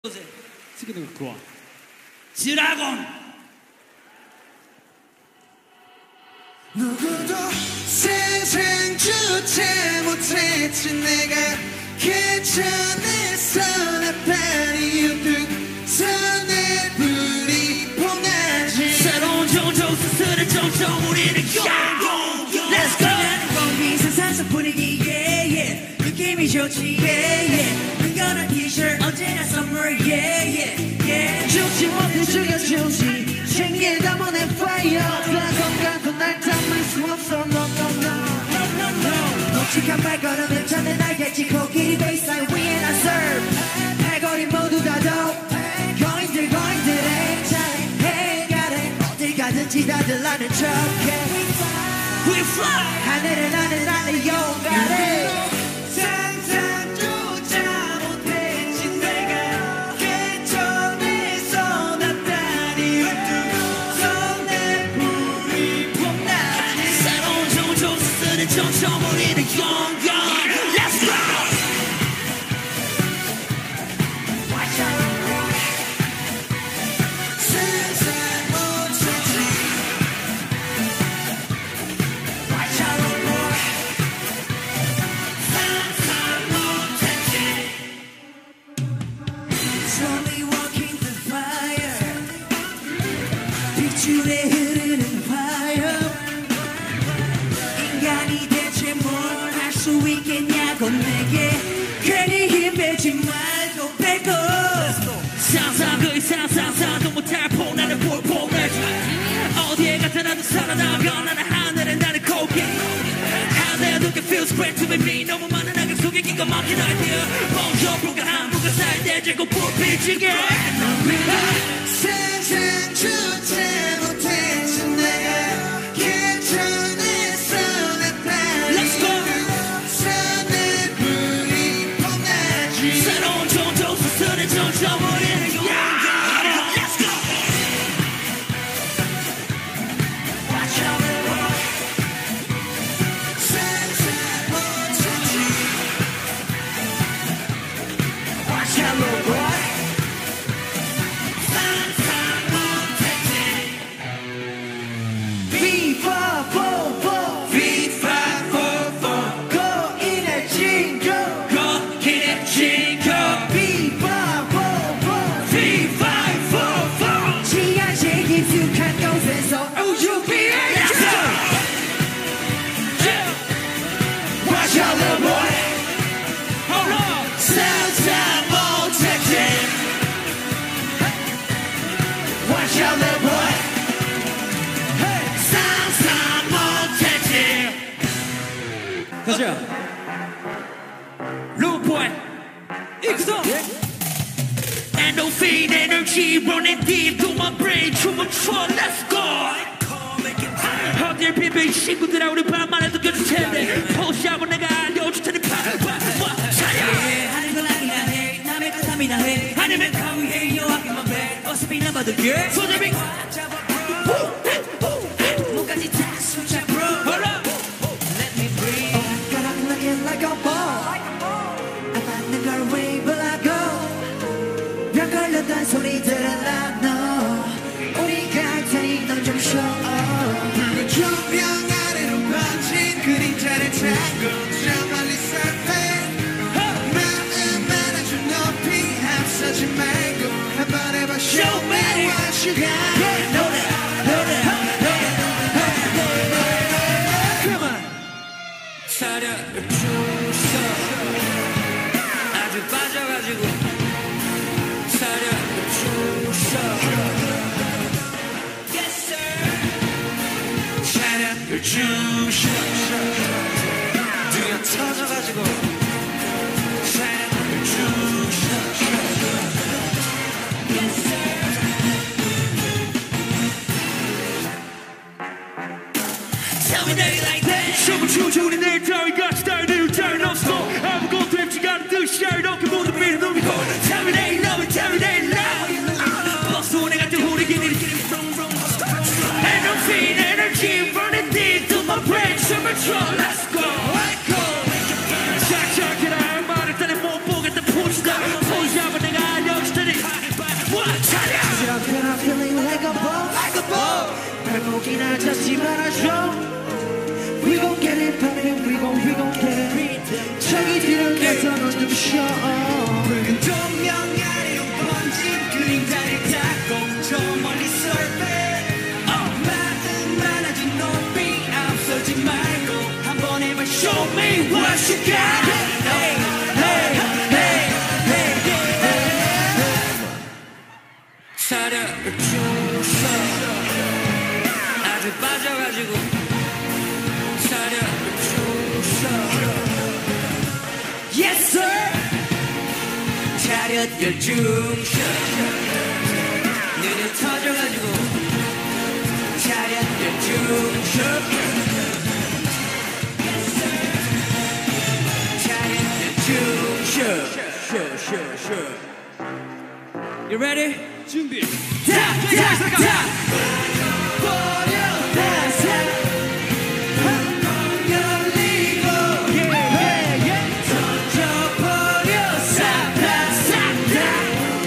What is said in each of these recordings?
次の曲は 드라곤 누구도 상상조차 못했지 내가 그 전에서 나쁜 이유들 손에 불이 폰하지 새로운 종족 스스로 종종 우리는 영웅 Let's go 이 세상 속 분위기 yeah yeah 느낌이 좋지 yeah yeah 은근한 t-shirt 언제나 summer yeah yeah yeah 죽지 못해 죽여주지 생애다 보낸 fire 건강도 날 담을 수 없어 no no no no no no 묵직한 발걸음을 찾는 날개치 코끼리 베이스라인 위에 난 serve 팔걸이 모두 다 dope 거인들의 차례 가래 어딜 가든지 다들 나는 척해 We fly 하늘을 나는 용가래 상상조차 못했지 내가 그 전에서 나쁜 이유들 손에 불이 폰하지 새로운 종족 스스로 종종 우리는 영웅 Let's go Slowly walking through fire 빛줄에 흐르는 fire 인간이 대체 뭘 할 수 있겠냐고 내게 괜히 힘 빼지 말고 빼고 상상 그 이상 상상도 못할 포나는 볼포내지 어디에 갔다 나도 살아나가 나는 하늘에 나는 고개 하늘에 look it feels great to me 너무 많은 악역 속에 기가 막힌 idea 먼저 불가한 불가사의 대제고 불빛이게 상상조차 못했지 내가 그 전에서 나쁜 이유들 손에 불이 폰하지 새로운 종족 스스로 점점 우리는 영웅 Let's go 거기에 지켜 지하실 깊숙한 곳에서 우주비에 Watch out little boy Hold on 상상 못했지 Watch out little boy 상상 못했지 가자 Little boy 익성 Endorphin energy running deep to my brain 춤을 춰 Let's go 어딜 비빌 친구들아 우리 밤만 해도 껴줄 텐데 포샵은 내가 알려줄 테니 차려 하는 걸 아니나 해 남의 가담이나 해 아니면 가위해 여하기만 배 어차피 난 받을게 손잡이 목까지 다 숨차 bro Hold up Let me breathe 가락은 like like a ball 안 맞는 걸 wave like go 병 걸렸던 소리들은 나눠 우리가 할 테니 넌좀 쉬어 붉은 조명 아래로 번진 그림자를 타고 저 멀리 surface 마음 아주 높이 앞서지 말고 한번 해봐 Show me what you got Come on 차려주셔 아주 빠져가지고 차려주셔 Yes sir 차려주셔 뛰어 터져가지고 차려주셔 Yes sir Tell me that you like that 춤을 추죠 우리 내 따위 같이 따위들 따윈 없어 아무것도 햄지가 않은 듯이 이렇게 모두 비는 놈이고 Tell me that you love it Tell me that you love it 버스 오네 같은 호리긴 일으키는 Endorphin energy running deep to my brain 춤을 춰 Let's go 착착해라 말을 따내 못 보겠다 포즈다 포즈하면 내가 알려줄 테니 지나쳤지 말아줘 We gon' get it poppin' we gon' get it 저기 뒤를 가서 넌 좀 쉬어 붉은 조명 아래로 번진 그림자를 닦고 저 멀리 surface 마음만 아주 높이 앞서지 말고 한번 해봐 Show me what you got hey, hey, hey, hey, hey. 차려를 춤춰 아주 빠져가지고 차려를 춤춰 Yes sir 차렷 열중셔 눈을 터져가지고 차렷 열중셔 차렷 열중셔 You ready? 준비. 다 버려 다시 열리고 던져버려 싹 다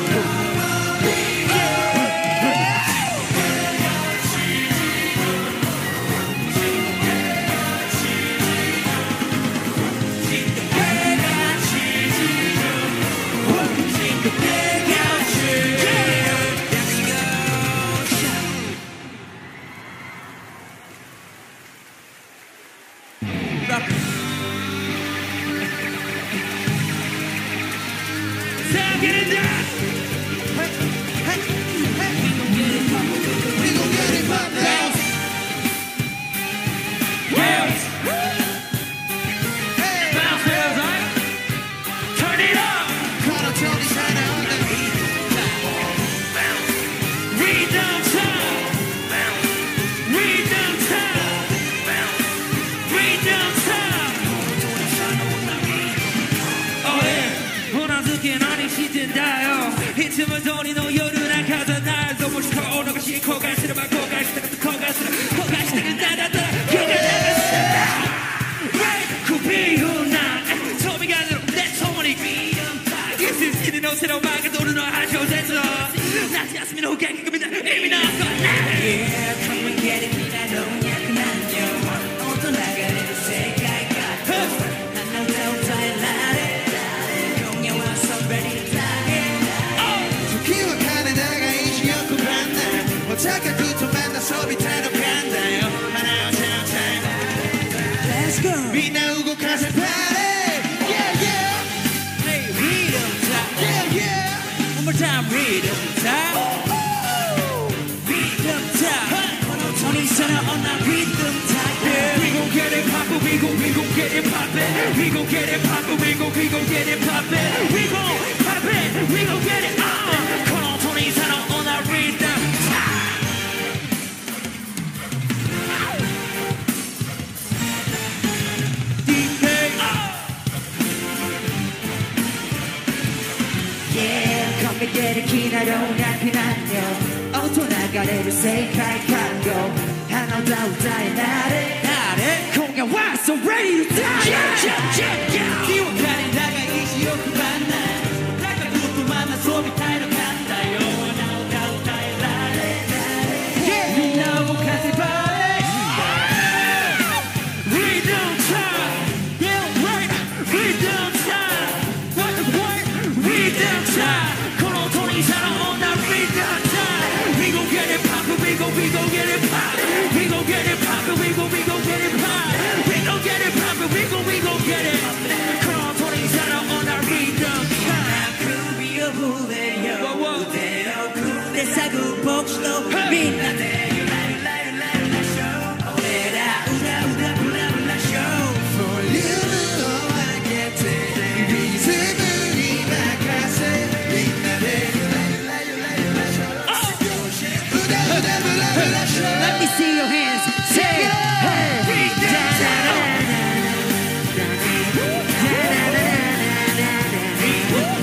Get it down! We gon' get it poppin' Bounce! Bounce! Hey Bounce, right? Turn it up! 걸어 저리 살아 Rhythm time! Rhythm time! Rhythm time! Oh yeah! 보라색의 날이 시든다요 이 틈을 돈이 너夜中다 날 너무 싫어 오너가 싫고 갈수록 막고 갈수록 더 갈수록 더 갈수록 따라따라 그가 나갔어 그 비운 날 소비가 들어 내 소문이 이슬씨는 옷으로 막아 도르는 하셔대서 나지 않으면 호갱이 금이다 이미 나왔어 Yeah, come and get it 네가 너무 약나요 어떤 나가는 색깔 같고 난 너도 달라래 공연 와서 ready to die 기억하는 내가 이지였고 봤나 어차피 두통 만나서 비타는 간다요 하나 time Let's go 빛나우고 가슴 파래 Yeah yeah Hey, rhythm time Yeah yeah One more time, rhythm time Rhythm time 모노톤이 살아온 나 rhythm time We gon' get it poppin', we gon' get it poppin'. We gon' get it poppin', we gon' get it poppin'. We gon' pop it, we gon' get it on. Come on, Tony, turn on that rhythm. Yeah, come and get it 기나로 나그나요 어떤 나가래를 색깔하고 하나 더 우다의 나를 공연 와서 ready to die 기억하는 나가 이시오크 만나. 나가 그것도 만나서 비타이로 간다요. 나오다 우다의 나를. 빛나고 가슴 바래. Rhythm time. Yeah, right. Rhythm time. What? Rhythm time. 코노톤이 살아온 나 rhythm time. We gon' get it poppin', we gon' get it poppin'. We gon' get it poppin', we gon' get it poppin'. We gon' get it poppin', we gon' get it. 코노톤이 살아온 나 rhythm time. 구비어 후대여 무대여 구대 사구 복수도 빛나대 볼륨은 알겠지 리듬은 이만까지 빛나네 Let me see your hands say hey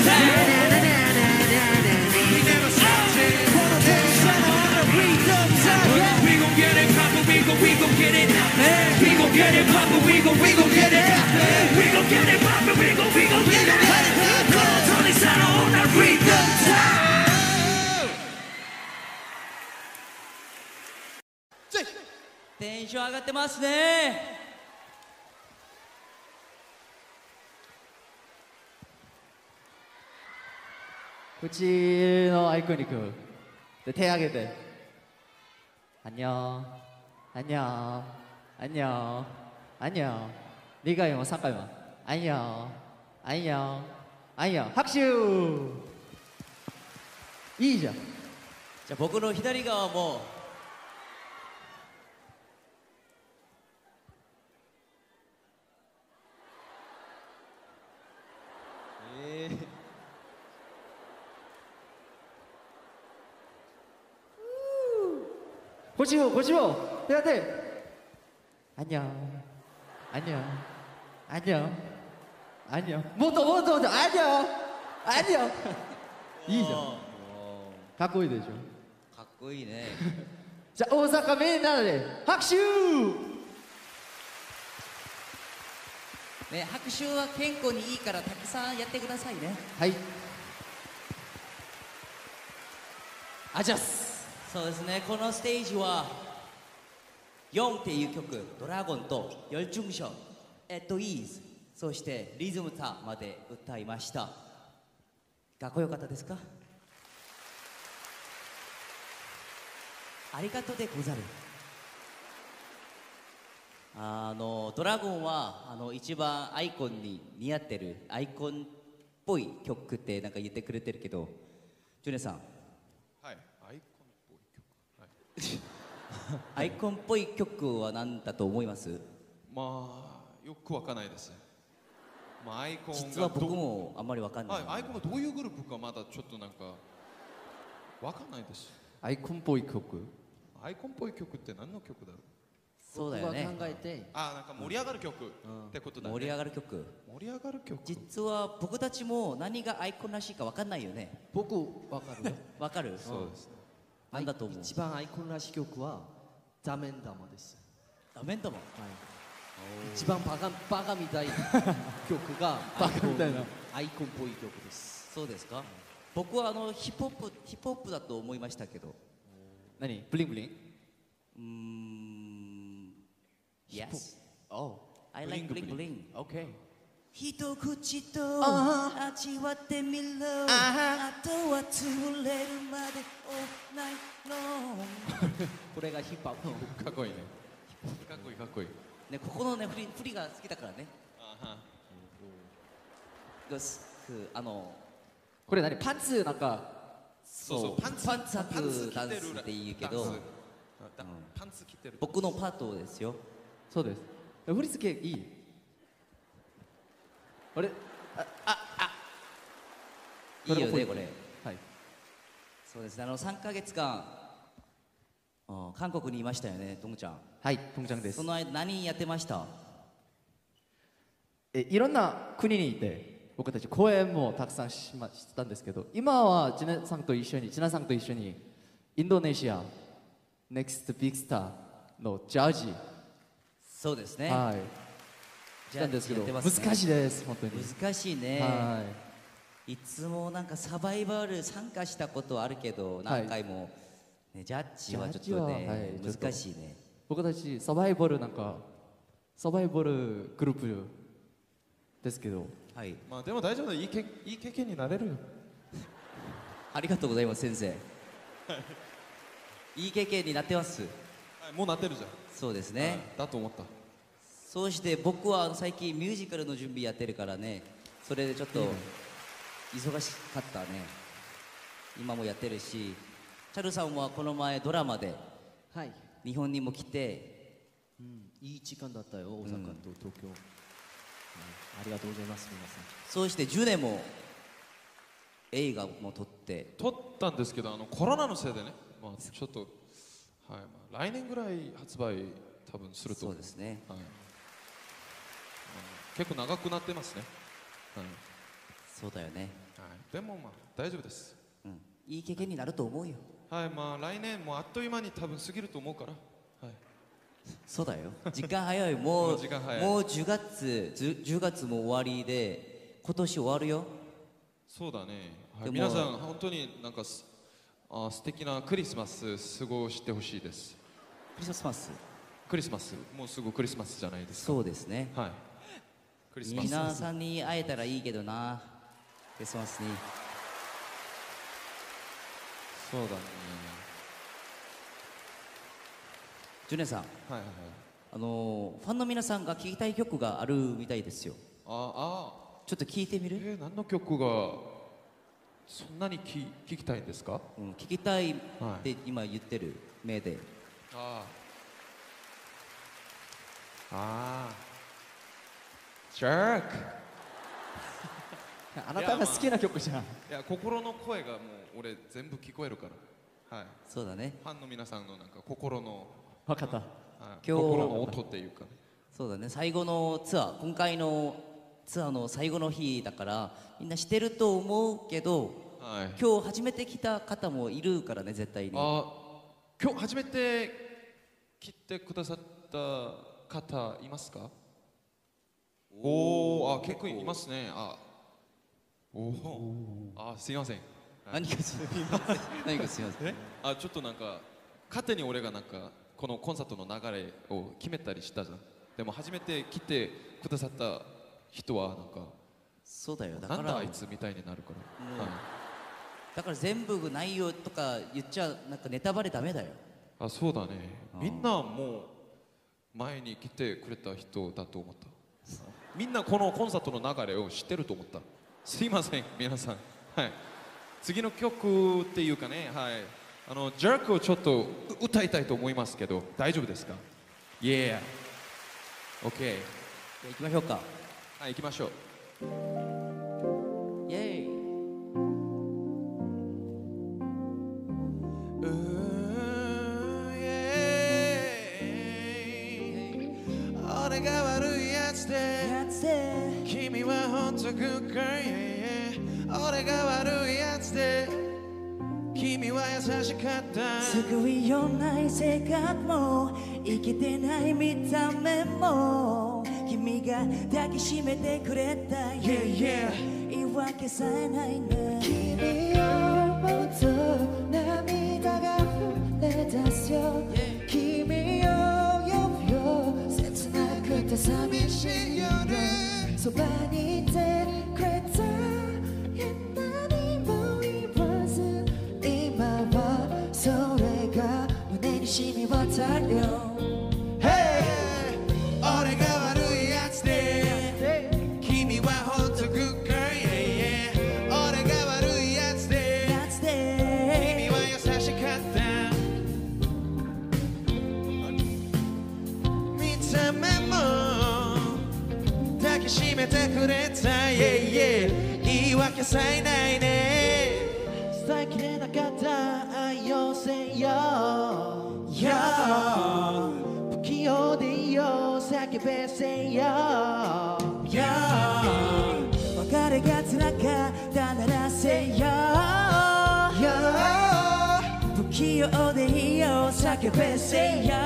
We never stop it. テンション上がってますね。 うちのアイコニックで手挙げてアンニョンアンニョンアンニョンアンニョン2回も3回もアンニョンアンニョンアンニョン拍手いいじゃん。 じゃあ僕の左側もこっちもこっちもやってアンニョンアンニョンアンニョンアンニョンもっともっともっとアンニョンアンニョンいいじゃん。かっこいいでしょ。 かっこいいね。 じゃあ大阪みんなで拍手ね、拍手は健康にいいからたくさんやってくださいね。 はいあじゃす。そうですね、このステージは4っていう曲ドラゴンと열중션 at ease そしてリズムタまで歌いました。かっこよかったですか？ありがとうでござる。ドラゴンは一番アイコンに似合ってるアイコンっぽい曲ってなんか言ってくれてるけど、ジュネさん、 はい、アイコンっぽい曲、はい、 アイコンっぽい曲は何だと思います？ まあよくわかんないです。まあアイコンが実は僕もあんまりわかんない。 はい、アイコンがどういうグループかまだちょっとなんかわかんないです。 アイコンっぽい曲。 アイコンっぽい曲って何の曲だろう。 そうだよね。 僕は考えてなんか盛り上がる曲ってことだね。 盛り上がる曲。 盛り上がる曲。 実は僕たちも何がアイコンらしいかわかんないよね。 僕わかるよ。 わかる？ そうですね。 なんだと思う？ 一番アイコンらしい曲はダメン玉です。 ダメン玉。 一番バカみたい曲がバカみたいなアイコンっぽい曲です。 そうですか？僕はヒップホップだと思いましたけど。 何？ブリンブリン？ Yes. Oh, I like bling bling. okay. 一口と味わってみろ。あとは潰れるまで all night long。 これがヒップホップ。 かっこいいね。かっこいいかっこいい。 ね、ここのね振りが好きだからね。 これ何？パンツなんかそうパンツ履くダンスって言うけど、 パンツ着てる。 僕のパートですよ。 そうです。振り付けいい？あれ？ いいよねこれ。 はい。 そうですね。3ヶ月間韓国にいましたよね、トムちゃん。 はい、トムちゃんです。 その間何やってました？ いろんな国にいて僕たち公演もたくさんしたんですけど、今はジナさんと一緒にインドネシア NEXT BIG STAR のジャージそうですね。 はい。なんですけど難しいです本当に。 難しいね。 はい。 いつもなんかサバイバル参加したことあるけど何回もねジャッジはちょっとね難しいね。 僕たちサバイバルグループですけど。 はい。 まあでも大丈夫だ。いい経験になれるよ。 ありがとうございます先生。いい経験になってます。 もうなってるじゃん。 そうですね。 だと思った。 そして僕は最近ミュージカルの準備やってるからね、それでちょっと忙しかったね。今もやってるし、チャルさんはこの前ドラマで日本にも来て、 いい時間だったよ、大阪と東京。ありがとうございます皆さん。 そうして10年も映画も撮ったんですけど、コロナのせいでね、まあちょっと、はい、まあ来年ぐらい発売多分すると。 そうですね。 はい。結構長くなってますね。はい。 そうだよね。 はい。でもまあ大丈夫です。 いい経験になると思うよ。 はい、まあ来年もあっという間に多分過ぎると思うから。はい。 そうだよ。時間早い。もう時間早い。 もう10月も終わりで今年終わるよ。 そうだね。はい、皆さん本当になんか素敵なクリスマス過ごしてほしいです。 クリスマス。 クリスマス、もうすぐクリスマスじゃないですか。 そうですね。 はい。クリスマス。 皆さんに会えたらいいけどな、クリスマスに。 そうだね。 ジュネさん、 はいはいはい。 ファンの皆さんが聴きたい曲があるみたいですよ。ちょっと聞いてみる？ 何の曲がそんなに聞きたいんですか？ 聞きたいって今言ってる目で。 ジャーク。 あなたが好きな曲じゃん。 いや、心の声がもう俺全部聞こえるから。はい。 そうだね。 ファンの皆さんのなんか心の。 分かった。 心の音っていうかね。 そうだね。最後のツアー、今回のツアーの最後の日だからみんな知ってると思うけど、今日初めて来た方もいるからね、絶対に。 今日初めて来てくださった方いますか？結構いますね。すいません。 何かすみません。何かすみません。 ちょっとなんか勝手に俺がなんかこのコンサートの流れを決めたりしたじゃん。でも初めて来てくださった人はなんか、 そうだよ。だからなんだあいつみたいになるから。 だから全部内容とか言っちゃなんかネタバレダメだよ。 そうだね。みんなもう前に来てくれた人だと思った。みんなこのコンサートの流れを知ってると思った。すいません皆さん。はい。次の曲っていうかね、はい。ジャークをちょっと歌いたいと思いますけど大丈夫ですか？ Yeah。OK。じゃあ行きましょうか。 はい、行きましょう。 イェイ。 俺が悪いやつで君は本当グッガー。俺が悪いやつで君は優しかった。 救いようない性格も生きてない見た目も君が抱きしめてくれた、言い訳さえないね。君を思うと涙が溢れ出すよ。君を呼ぶよ、切なくて寂しいよね。そばにいてくれた、何も言わず今はそれが胸に染み渡るよ。 俺が悪いやつで君は本当グッガー。俺が悪いやつで君は優しかった。見た目も抱きしめてくれた、言い訳さえないね。伝えきれなかった愛をせよ、不器用でいいよ叫べせよ。 別れが辛かったならせよ、不器用でいいよ叫べせよ。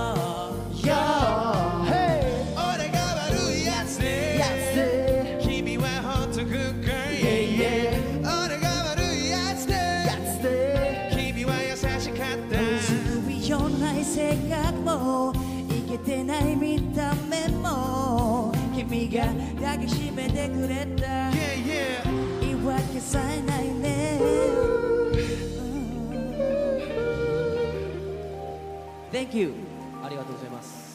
俺が悪いやつで君は本当グッガー。俺が悪いやつで君は優しかった。 救いようない性格も生きてない見た目も君が抱きしめてくれた、言い訳さえないね。 Thank you。ありがとうございます。